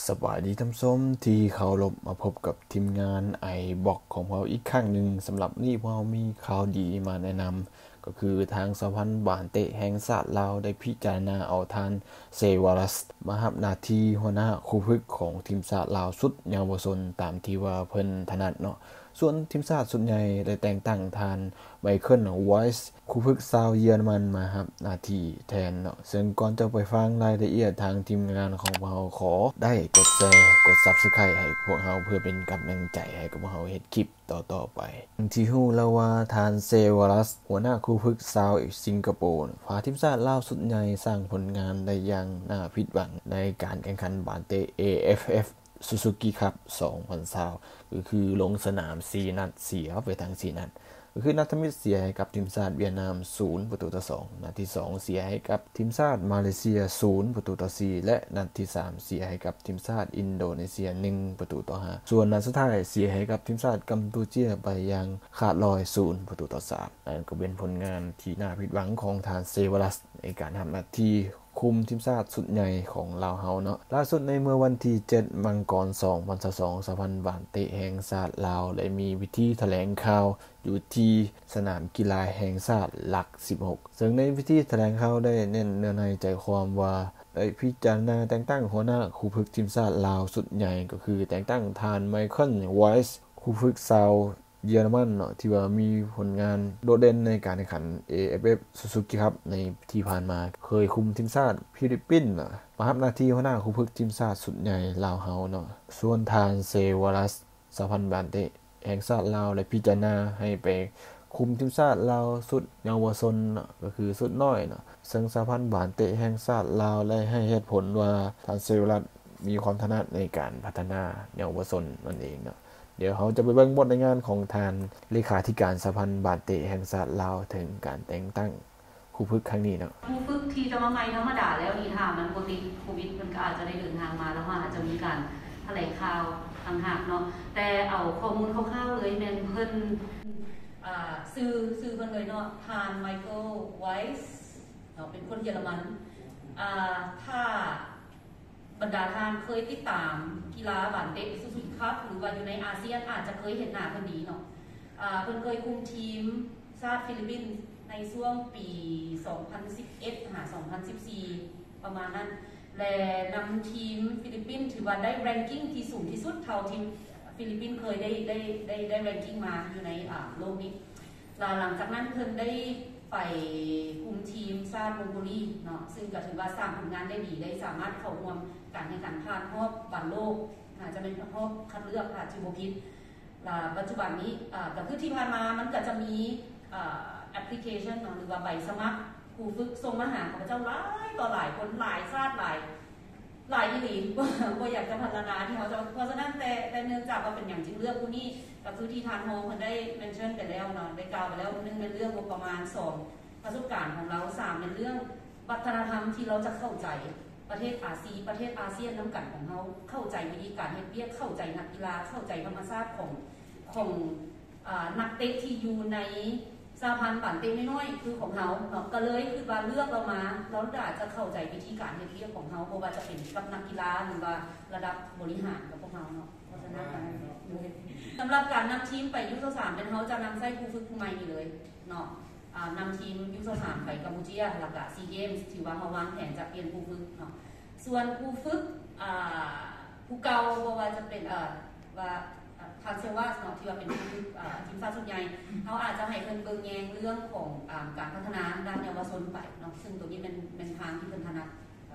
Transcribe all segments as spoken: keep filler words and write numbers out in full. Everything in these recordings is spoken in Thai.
สบายดีท่านผู้ชมที่เคารพมาพบกับทีมงานไอบอกของเราอีกครั้งหนึ่งสำหรับนี่พวกเรามีข่าวดีมาแนะนำก็คือทางสหพันธ์บานเตะแห่งชาติลาวได้พิจารณาเอาทานเซวารัสมารับหน้าที่หัวหน้าคู่ฝึกของทีมชาติลาวสุดเยาวชนตามที่ว่าเพิ่นถนัดเนาะส่วนทีมชาติสุดใหญ่ได้แต่งตั้งทานไมเคิลไวส์คู่ฝึกชาวเยอรมันมารับหน้าที่แทนเนาะซึ่งก่อนจะไปฟังรายละเอียดทางทีมงานของเราขอได้กดแชร์กด Subscribe ให้พวกเราเพื่อเป็นกำลังใจให้กับพวกเราเฮ็ดคลิปต่อๆไปที่ฮู้แล้วว่าทานเซวารัสหัวหน้าคู่ฝึกชาวสิงคโปร์พาทีมชาติลาวสุดใหญ่สร้างผลงานได้อย่างน่าผิดหวังในการแข่งขันบานเตะ เอ เอฟ เอฟSuzuki Cup สองพันยี่สิบก็คือลงสนามสี่นัดเสียไปทั้งสี่นัดก็คือนัดทมิตรเสียให้กับทีมชาติเวียดนามศูนย์ประตูต่อสองนัดที่สองเสียให้กับทีมชาติมาเลเซียศูนย์ประตูต่อสี่และนัดที่สามเสียให้กับทีมชาติอินโดนีเซียหนึ่งประตูต่อห้าส่วนนัดสุดท้ายเสียให้กับทีมชาติกัมพูชาไปอย่างขาดลอยศูนย์ประตูต่อสามนั่นก็เป็นผลงานที่น่าผิดหวังของทางเซวารัสในการทำหน้าที่คุมทีมชาติสุดใหญ่ของลาวเฮาเนาะล่าสุดในเมื่อวันที่เจ็ดมังกรสองพันยี่สิบสองสหพันธ์บานเตะแห่งชาติลาวได้มีพิธีแถลงข่าวอยู่ที่สนามกีฬาแห่งชาติหลักสิบหกซึ่งในพิธีแถลงข่าวได้เน้นเนื้อในใจความว่าได้พิจารณาแต่งตั้งหัวหน้าคู่ฝึกทีมชาติลาวสุดใหญ่ก็คือแต่งตั้งทานไมเคิลไวส์คู่ฝึกชาวเยอรมันเนาะที่ว่ามีผลงานโดดเด่นในการแข่งขัน เอ เอฟ เอฟ Suzuki Cup ในที่ผ่านมาเคยคุมทีมชาติฟิลิปปินส์เนาะมารับหน้าที่หัวหน้าคู่ฝึกทีมชาติสุดใหญ่ลาวเฮาเนาะส่วนทานเซวารัสสหพันธ์บานเตะแห่งชาติลาวได้พิจารณาให้ไปคุมทีมชาติลาวสุดเยาวชนเนาะก็คือสุดน้อยเนาะซึ่งสหพันธ์บานเตะแห่งชาติลาวได้ให้เหตุผลว่าทานเซวารัสมีความถนัดในการพัฒนาเยาวชนนั่นเองเนาะเดี๋ยวเขาจะไปเบิ่งบทในงานของทานเลขาธิการสหพันธ์บานเตะแห่งชาติลาวถึงการแต่งตั้งคู่ฝึกครั้งนี้เนาะคู่ฝึกที่จะมาใหม่ธรรมดาแล้วนี่ถ้ามันปกติโควิดมันก็อาจจะได้เดินทางมาแล้วว่าอาจจะมีการแถลงข่าวต่างหากเนาะแต่เอาข้อมูลคร่าวๆเลยแม่นเพิ่นอ่าซื้อซื้อเพิ่นเลยเนาะทานไมเคิลไวส์เนาะเป็นคนเยอรมันอ่าถ้าบรรดาท่านเคยติดตามกีฬาบานเตะซูซูกิคัพหรือว่าอยู่ในอาเซียนอาจจะเคยเห็นหน้าเพิ่นดีเนาะอ่าเพิ่นเคยคุมทีมชาติฟิลิปปินส์ในช่วงปีสองพันสิบเอ็ดหาสองพันสิบสี่ประมาณนั้นและนำทีมฟิลิปปินส์ถือว่าได้แรงกิ้งที่สูงที่สุดเท่าทีมฟิลิปปินส์เคยได้ได้ได้ได้แรงกิ้งมาอยู่ในอ่าโลกนี้หลังจากนั้นเพิ่นได้ไปคุมทีมชาติมองโกลีเนาะซึ่งก็ถือว่าสร้างผลงานได้ดีได้สามารถเข้าร่วมการแข่งขันผ่านรอบบอลโลกอาจจะเป็นรอบคัดเลือกค่ะจิโบพิษปัจจุบันนี้ก็คือที่ผ่านมามันก็จะมีแอปพลิเคชันหรือว่าใบสมัครครูฝึกส่งมาหาข้าพเจ้าหลายต่อหลายคนหลายชาติหลายหลายอีหลีก็อยากจะพัฒนาที่เขาจะเพราะฉะนั้นแต่แต่เนื่องจากว่าเป็นอย่างจริงเรื่องพวกนี้ก็คือที่ทานโฮมมันได้เมนชั่นไปแล้วเนาะได้กล่าวไปแล้วหนึ่งเป็นเรื่องงบประมาณสองประสบการณ์ของเราสามเป็นเรื่องวัฒนธรรมที่เราจะเข้าใจประเทศอาเซียประเทศอาเซียนน้ำกันของเราเข้าใจวิธีการเฮ็ดเวียกเข้าใจนักกีฬาเข้าใจธรรมชาติของของนักเตะที่อยู่ในสหพันธ์บานเตะน้อยๆคือของเขาเนาะก็เลยคือว่าเลือกเรามาเราอาจจะเข้าใจวิธีการเฮ็ดเวียกของเขาเพราะว่าจะเป็นกับนักกีฬาหรือว่าระดับบริหารกับพวกเราเนาะเพราะฉะนั้นสำหรับการนำทีมไปยุทธศาสตร์เป็นเขาจะนำไส้ครูฝึกผู้ใหม่นี่เลยเนาะนำทีมยุทธศาสตร์ไปกัมพูชาหลักๆซีเกมส์ถือว่าเขาวางแผนจะเปลี่ยนครูฝึกเนาะส่วนครูฝึกผู้เก่าเพราะว่าจะเป็นว่าทางเซว่าเนาะที่ว่าเป็นทีมทีมชาติชุดใหญ่เขาอาจจะให้เพิ่นเบิ่งแยงเรื่องของการพัฒนาด้านเยาวชนไปเนาะซึ่งตรงนี้เป็นเป็นทางที่เพิ่นถนัด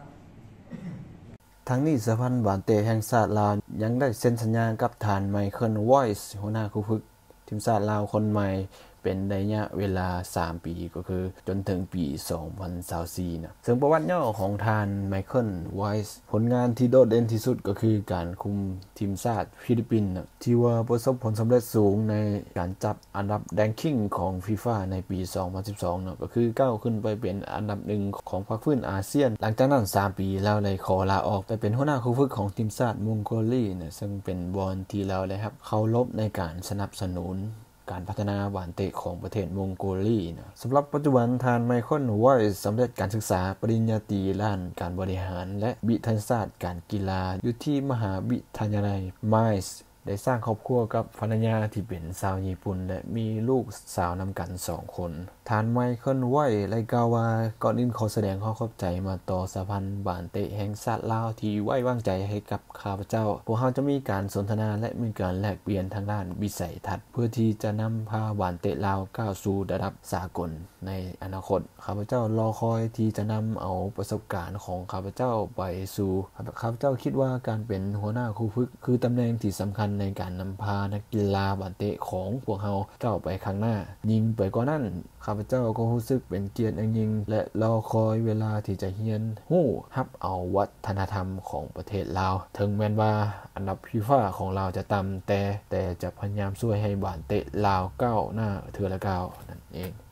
ทั้งนี้สหพันธ์บานเตะแห่งชาติลาวยังได้เซ็นสัญญากับทานไมเคิลไวส์หัวหน้าคู่ฝึกทีมชาติลาวคนใหม่เป็นระยะเวลาสามปีก็คือจนถึงปีสองพันยี่สิบสี่นะซึ่งประวัติย่อของทานไมเคิลไวส์ผลงานที่โดดเด่นที่สุดก็คือการคุมทีมชาติฟิลิปปินส์นะที่ว่าประสบผลสำเร็จสูงในการจับอันดับแรงกิ้งของ FIFA ในปีสองพันสิบสองนะก็คือก้าวขึ้นไปเป็นอันดับหนึ่งของพรรคพื้นอาเซียนหลังจากนั้นสามปีแล้วเลยขอลาออกไปเป็นหัวหน้าคู่ฝึกของทีมชาติมองโกลีนะซึ่งเป็นบอลที่เราได้ครับเคารพในการสนับสนุนการพัฒนาบานเตะของประเทศมองโกลีนะสำหรับปัจจุบันทานไมเคิลไวส์สำเร็จการศึกษาปริญญาตรีด้านการบริหารและวิทยาศาสตร์การกีฬาอยู่ที่มหาวิทยาลัยไมซ์ได้สร้างครอบครัวกับภรรยาที่เป็นชาวญี่ปุ่นและมีลูกสาวนำกันสองคนทานไมเคิลไวส์ได้กล่าวว่าก่อนอื่นขอแสดงความขอบใจมาต่อสหพันธ์บานเตะแห่งชาติลาวที่ไว้วางใจให้กับข้าพเจ้าพวกเราจะมีการสนทนาและมีการแลกเปลี่ยนทางด้านวิสัยทัศน์เพื่อที่จะนำพาบานเตะลาวก้าวสู่ระดับสากลในอนาคตข้าพเจ้ารอคอยที่จะนำเอาประสบการณ์ของข้าพเจ้าไปสู่ข้าพเจ้าคิดว่าการเป็นหัวหน้าครูฝึกคือตำแหน่งที่สำคัญในการนำพานักกีฬาบานเตะของพวกเราก้าวไปข้างหน้ายิ่งไปกว่านั้นข้าพเจ้าก็รู้สึกเป็นเกียรติอย่างยิ่งและรอคอยเวลาที่จะเรียนรู้รับเอาวัฒนธรรมของประเทศลาวถึงแม้ว่าอันดับฟีฟ่าของเราจะต่ำแต่แต่จะพยายามช่วยให้บานเตะลาวก้าวหน้าเทื่อละก้าวนั่นเอง